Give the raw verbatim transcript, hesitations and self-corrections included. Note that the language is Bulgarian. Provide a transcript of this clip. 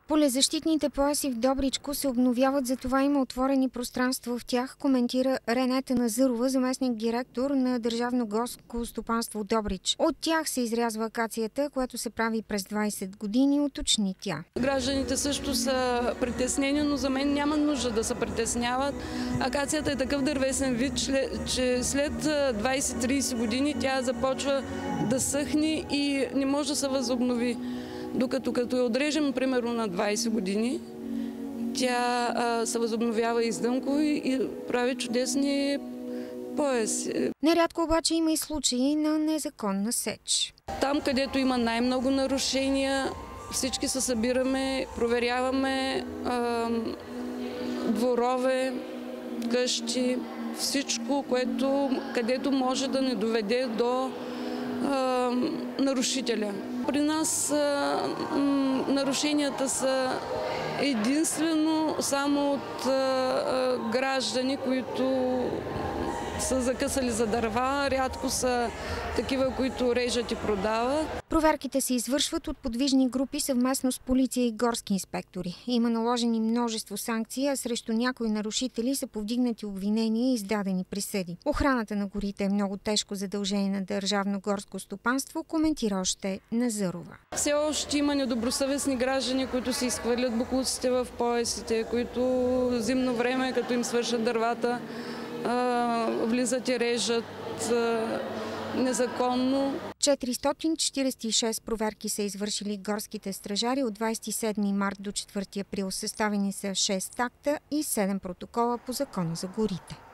Полезащитните пояси в Добричко се обновяват, затова има отворени пространства в тях, коментира Ренета Назърова, заместник-директор на Държавно горско стопанство Добрич. От тях се изрязва акацията, която се прави през двайсет години, уточни тя. Гражданите също са притеснени, но за мен няма нужда да се притесняват. Акацията е такъв дървесен вид, че след двайсет-трийсет години тя започва да съхне и не може да се възобнови. Докато като я отрежем, примерно на двайсет години, тя а, се възобновява издънко и, и прави чудесни пояси. Нерядко обаче има и случаи на незаконна сеч. Там, където има най-много нарушения, всички се събираме, проверяваме а, дворове, къщи, всичко, което, където може да не доведе до а, нарушителя. При нас а, м, нарушенията са единствено само от а, граждани, които са закъсали за дърва, рядко са такива, които режат и продават. Проверките се извършват от подвижни групи съвместно с полиция и горски инспектори. Има наложени множество санкции, а срещу някои нарушители са повдигнати обвинения и издадени присъди. Охраната на горите е много тежко задължение на Държавно горско стопанство, коментира още Назърова. Все още има недобросъвестни граждани, които си изхвърлят боклуците в поясите, които зимно време, като им свършат дървата, влизат и режат незаконно. четиристотин четирийсет и шест проверки са извършили горските стражари от двайсет и седми март до четвърти април. Съставени са шест акта и седем протокола по Закона за горите.